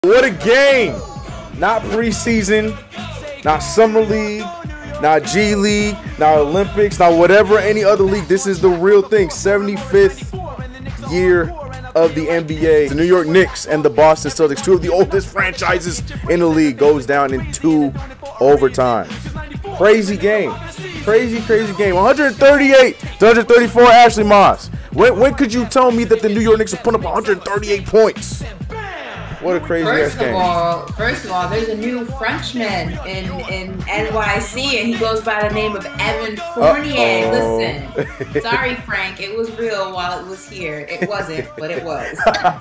What a game! Not preseason, not summer league, not G League, not Olympics, not whatever any other league. This is the real thing. 75th year of the NBA. The New York Knicks and the Boston Celtics, two of the oldest franchises in the league, goes down in 2 overtimes. Crazy game. Crazy game. 138 to 134, Ashley Moss. When could you tell me that the New York Knicks would put up 138 points? What a crazy ass game. First of all, there's a new Frenchman in NYC, and he goes by the name of Evan Fournier. Listen, sorry, Frank, it was real while it was here. It wasn't, but it was.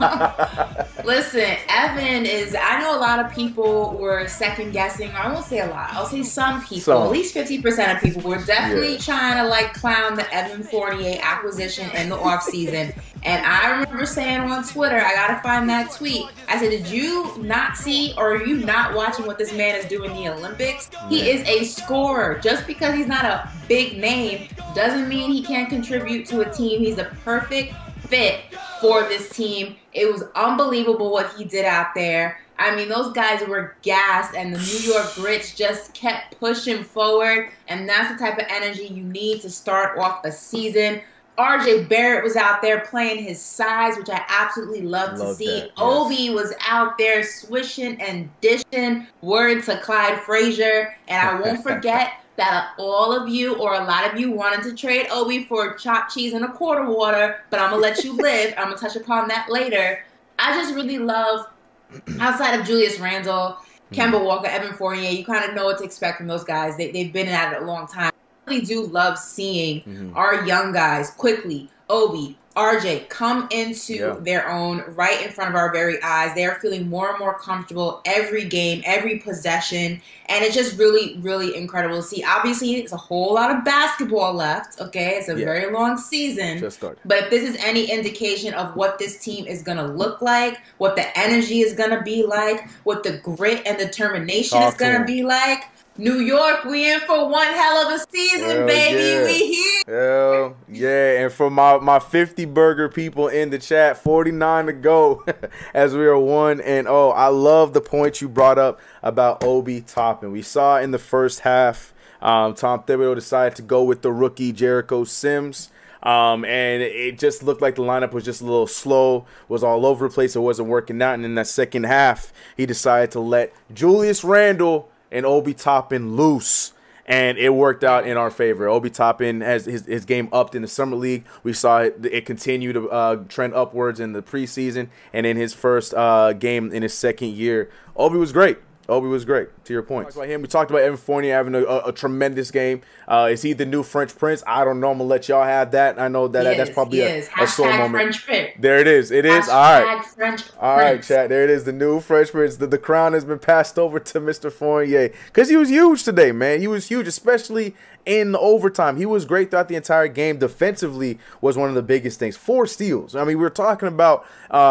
Listen, Evan is, I know a lot of people were second guessing. I won't say a lot. I'll say some people, at least 50% of people were definitely trying to like clown the Evan Fournier acquisition in the offseason. And I remember saying on Twitter, I gotta find that tweet. I said, did you not see, or are you not watching what this man is doing in the Olympics? He is a scorer. Just because he's not a big name doesn't mean he can't contribute to a team. He's the perfect fit for this team. It was unbelievable what he did out there. I mean, those guys were gassed, and the New York Grits just kept pushing forward, and that's the type of energy you need to start off a season. RJ Barrett was out there playing his size, which I absolutely love to see. That, yes. Obi was out there swishing and dishing. Word to Clyde Frazier. And I won't forget that all of you, or a lot of you, wanted to trade Obi for chopped cheese and a quarter water, but I'm going to let you live. I'm going to touch upon that later. I just really love, outside of Julius Randle, Kemba Walker, Evan Fournier, you kind of know what to expect from those guys. They've been at it a long time. Really do love seeing our young guys quickly, Obi, RJ, come into their own right in front of our very eyes. They are feeling more and more comfortable every game, every possession, and it's just really, really incredible to see. Obviously, it's a whole lot of basketball left, okay? It's a very long season. Just started. But if this is any indication of what this team is going to look like, what the energy is going to be like, what the grit and determination is going to be like, New York, we in for one hell of a season, baby. Yeah. We here. Hell yeah. And for my 50 burger people in the chat, 49 to go as we are 1-0. I love the point you brought up about Obi Toppin. We saw in the first half, Tom Thibodeau decided to go with the rookie Jericho Sims. And it just looked like the lineup was just a little slow, was all over the place. It wasn't working out. And in that second half, he decided to let Julius Randle and Obi Toppin loose, and it worked out in our favor. Obi Toppin has his game upped in the summer league. We saw it continue to trend upwards in the preseason, and in his first game in his second year, Obi was great. Obi was great, to your point. We talked about Evan Fournier having a tremendous game. Is he the new French Prince? I don't know. I'm going to let y'all have that. I know that that's probably a sore moment. French Prince. There it is. It is. All right. French All right, chat. There it is. The new French Prince. The crown has been passed over to Mr. Fournier because he was huge today, man. He was huge, especially in the overtime. He was great throughout the entire game. Defensively was one of the biggest things. 4 steals. I mean, we were talking about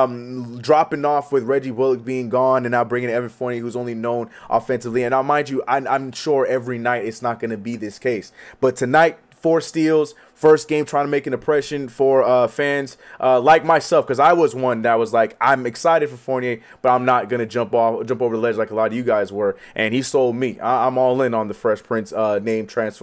dropping off with Reggie Bullock being gone and now bringing Evan Fournier, who's only known offensively. And now, mind you, I'm sure every night it's not going to be this case. But tonight, 4 steals, first game trying to make an impression for fans like myself, because I was one that was like, I'm excited for Fournier, but I'm not going to jump over the ledge like a lot of you guys were. And he sold me. I'm all in on the Fresh Prince name transfer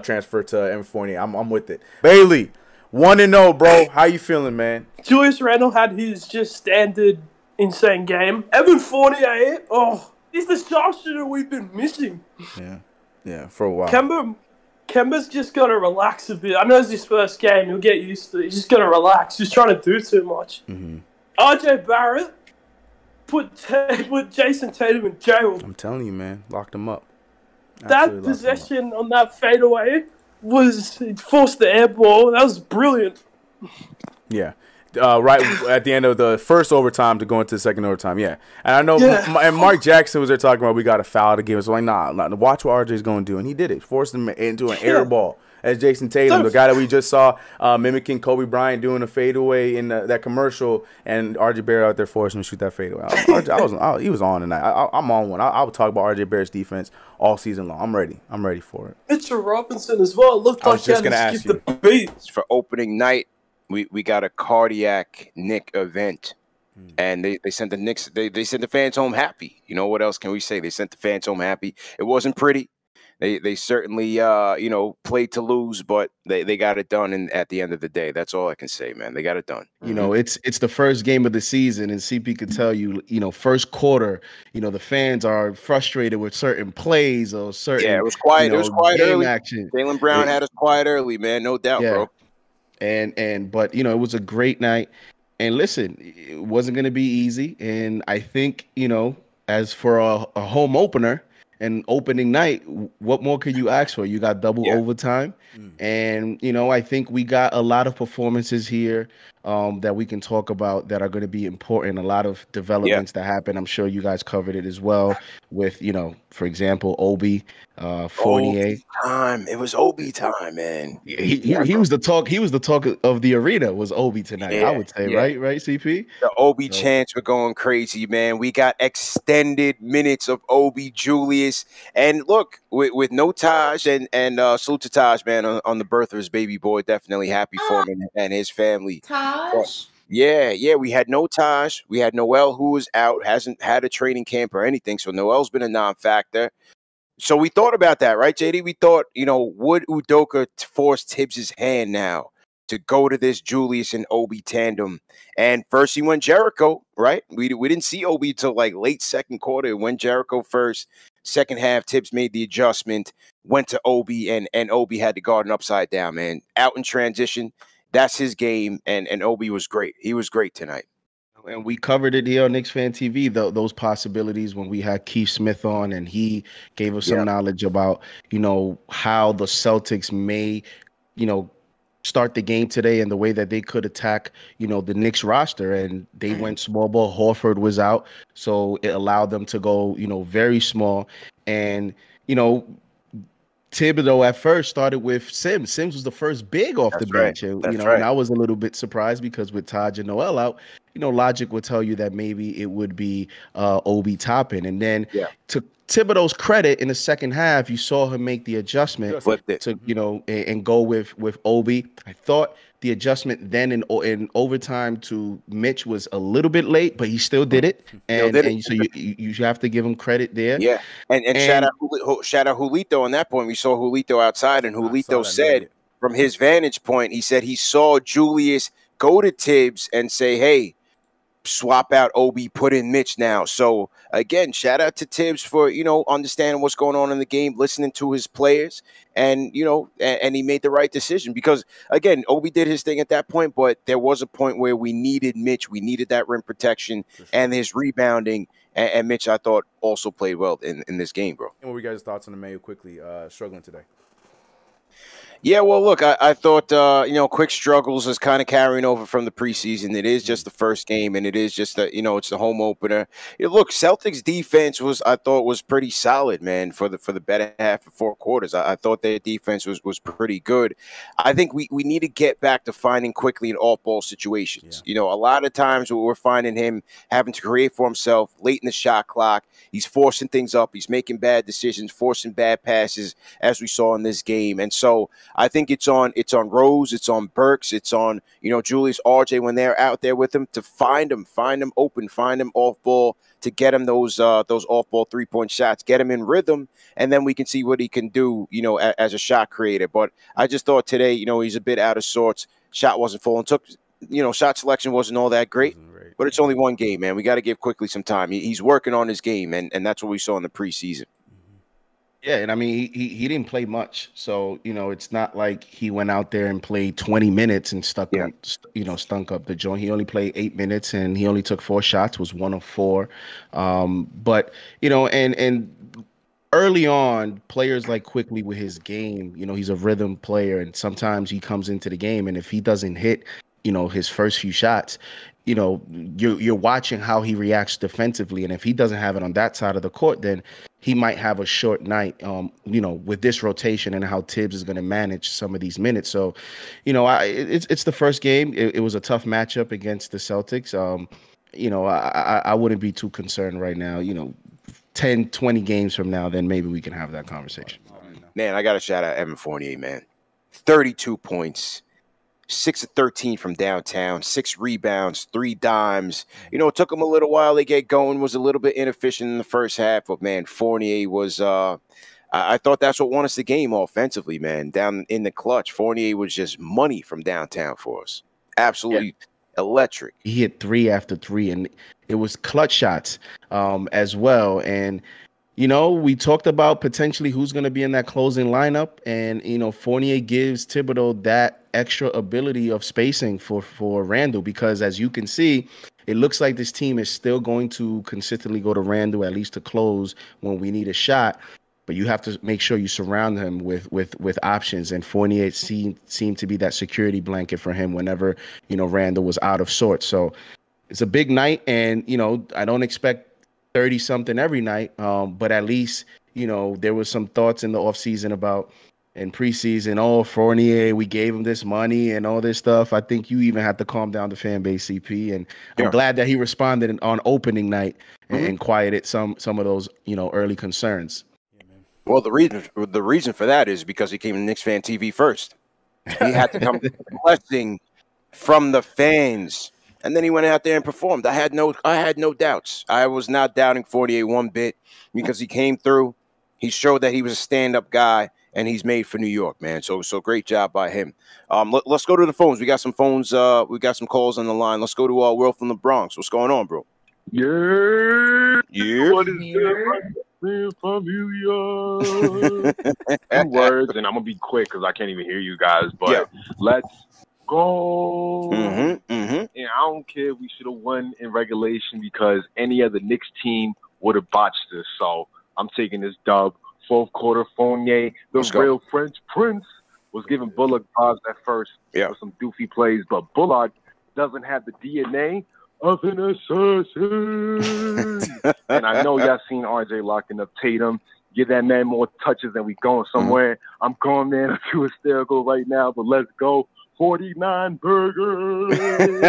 to Evan Fournier. I'm with it. Bailey, 1-0, bro. How you feeling, man? Julius Randle had his just standard insane game. Evan Fournier, he's the sharpshooter we've been missing. Yeah, for a while. Kemba's just got to relax a bit. I know it's his first game. He'll get used to it. He's just got to relax. He's trying to do too much. RJ Barrett put Jason Tatum in jail. I'm telling you, man. Locked him up. That possession on that fadeaway it forced the air ball. That was brilliant. Yeah. Right at the end of the first overtime to go into the second overtime, and I know, and Mark Jackson was there talking about we got a foul to give us. So like, nah, watch what RJ's going to do, and he did it. Forced him into an air ball as Jason Tatum, the guy that we just saw mimicking Kobe Bryant doing a fadeaway in that commercial, and RJ Barrett out there forcing him to shoot that fadeaway. He was on tonight. I'm on one. I would talk about RJ Barrett's defense all season long. I'm ready. I'm ready for it. Mitchell Robinson as well. Looked like he had to skip the beat for opening night. We got a cardiac Nick event And they sent the Knicks, they sent the fans home happy. You know, what else can we say? They sent the fans home happy. It wasn't pretty. They certainly played to lose, but they got it done. And at the end of the day, that's all I can say, man. They got it done. You know, it's the first game of the season, and CP could tell you, first quarter, the fans are frustrated with certain plays or certain. Yeah, it was quiet. It was quiet early. Action. Jaylen Brown had us quiet early, man. No doubt, bro. But it was a great night. And listen, it wasn't going to be easy. And I think, as for a home opener and opening night, what more could you ask for? You got double overtime. And, I think we got a lot of performances here that we can talk about that are going to be important. A lot of developments that happen. I'm sure you guys covered it as well with, for example, Obi Fournier. Time. It was Obi time, man. He was the talk. He was the talk of the arena. Was Obi tonight? I would say, right, CP. The Obi chants were going crazy, man. We got extended minutes of Obi, Julius, and look with no Taj and salute to Taj, man, on the birth of his baby boy. Definitely happy for him and his family. Taj. Yeah. We had no Taj. We had Noel, who was out, hasn't had a training camp or anything. So Noel's been a non-factor. So we thought about that, right, JD? We thought, would Udoka force Tibbs' hand now to go to this Julius and Obi tandem? And first he went Jericho, right? We didn't see Obi till like late second quarter. It went Jericho first. Second half, Tibbs made the adjustment, went to Obi, and Obi had the garden upside down, man. Out in transition. That's his game, and Obi was great. He was great tonight. And we covered it here on Knicks Fan TV, those possibilities when we had Keith Smith on, and he gave us some knowledge about, how the Celtics may, start the game today and the way that they could attack, the Knicks roster. And they went small ball. Horford was out, so it allowed them to go, very small. And, Thibodeau at first started with Sims. Sims was the first big off the bench. And, and I was a little bit surprised because with Taj and Noel out, logic would tell you that maybe it would be Obi Toppin. And then to Thibodeau's credit, in the second half, you saw him make the adjustment to, and go with Obi. I thought the adjustment then in overtime to Mitch was a little bit late, but he still did it. And so you have to give him credit there. Yeah. And shout out Julito on that point. We saw Julito outside, and Julito said from his vantage point, he said he saw Julius go to Tibbs and say, hey, swap out Obi, put in Mitch now. So again, shout out to Tibbs for, understanding what's going on in the game, listening to his players, and, and he made the right decision because, again, Obi did his thing at that point, but there was a point where we needed Mitch. We needed that rim protection and his rebounding. And Mitch, I thought, also played well in this game, bro. And what were you guys' thoughts on the Mayo quickly struggling today? Yeah, well, look, I thought, quick struggles is kind of carrying over from the preseason. It is just the first game, and it is just it's the home opener. Look, Celtics defense I thought was pretty solid, man, for the better half of four quarters. I thought their defense was pretty good. I think we need to get back to finding quickly in off-ball situations. Yeah. A lot of times we're finding him having to create for himself late in the shot clock. He's forcing things up. He's making bad decisions, forcing bad passes, as we saw in this game. And so I think it's on Rose, it's on Burks, it's on Julius, RJ when they're out there with him to find him open, find him off ball to get him those off ball 3-point shots, get him in rhythm, and then we can see what he can do as a shot creator. But I just thought today he's a bit out of sorts. Shot wasn't full and took shot selection wasn't all that great. But it's only one game, man. We got to give quickly some time. He's working on his game, and that's what we saw in the preseason. Yeah, and I mean, he didn't play much, so it's not like he went out there and played 20 minutes and stunk up the joint. He only played 8 minutes, and he only took 4 shots, was 1 of 4. But and early on, players like Quickly with his game, he's a rhythm player, and sometimes he comes into the game, and if he doesn't hit, his first few shots, you're watching how he reacts defensively, and if he doesn't have it on that side of the court, then he might have a short night, with this rotation and how Tibbs is going to manage some of these minutes. So, it's the first game. It was a tough matchup against the Celtics. I wouldn't be too concerned right now. 10, 20 games from now, then maybe we can have that conversation. Man, I got to shout out Evan Fournier, man. 32 points. 6 of 13 from downtown, 6 rebounds, 3 dimes. You know, it took him a little while to get going, was a little bit inefficient in the first half, but man, Fournier was I thought that's what won us the game offensively, man. Down in the clutch, Fournier was just money from downtown for us. Absolutely electric. He hit 3 after 3, and it was clutch shots as well. And you know, we talked about potentially who's going to be in that closing lineup, and you know, Fournier gives Thibodeau that extra ability of spacing for Randle, because as you can see, it looks like this team is still going to consistently go to Randle at least to close when we need a shot. But you have to make sure you surround him with options, and Fournier seemed to be that security blanket for him whenever, you know, Randle was out of sorts. So it's a big night, and you know, I don't expect 30 something every night, but at least, you know, there was some thoughts in the offseason about in preseason, oh, Fournier, we gave him this money and all this stuff. I think you even had to calm down the fan base, CP, and I'm glad that he responded on opening night and quieted some of those, you know, early concerns. Well, the reason for that is because he came to Knicks Fan TV first. He had to come blessing from the fans. And then he went out there and performed. I had no doubts. I was not doubting Fournier one bit, because he came through. He showed that he was a stand-up guy, and he's made for New York, man. So great job by him. Let's go to the phones. We got some phones. We got some calls on the line. Let's go to Will from the Bronx. What's going on, bro? Yeah. What is good from New York? 2 words, and I'm gonna be quick because I can't even hear you guys. But let's go. And I don't care if we should have won in regulation, because any other Knicks team would have botched this. So I'm taking this dub. 4th quarter, Fournier, real French Prince, was giving Bullock vibes at first with some doofy plays, but Bullock doesn't have the DNA of an assassin. And I know y'all seen RJ locking up Tatum. Give that man more touches and we going somewhere. I'm going, man. I'm too hysterical right now, but let's go. 49 burgers.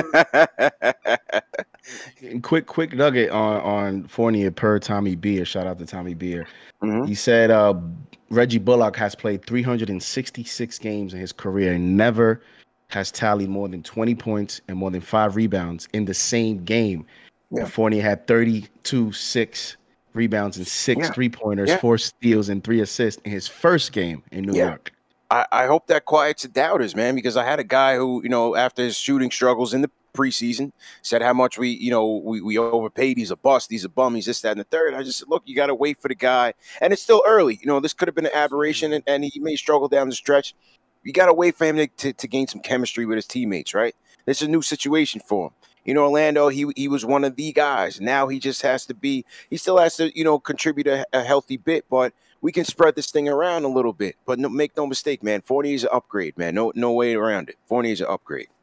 Quick nugget on Fournier per Tommy Beer. Shout out to Tommy Beer. He said Reggie Bullock has played 366 games in his career and never has tallied more than 20 points and more than 5 rebounds in the same game. Fournier had 32, 6 rebounds and 6 3-pointers, 4 steals, and 3 assists in his first game in New York. I hope that quiets the doubters, man, because I had a guy who, you know, after his shooting struggles in the preseason, said how much we overpaid. He's a bust. He's a bum. He's this, that, and the third. I just said, look, you got to wait for the guy. And it's still early. You know, this could have been an aberration, and he may struggle down the stretch. You got to wait for him to gain some chemistry with his teammates, right? This is a new situation for him. You know, Orlando, he was one of the guys. Now he just has to be – he still has to, you know, contribute a healthy bit, but we can spread this thing around a little bit. But make no mistake, man, Fournier's an upgrade, man. No way around it. Fournier's an upgrade.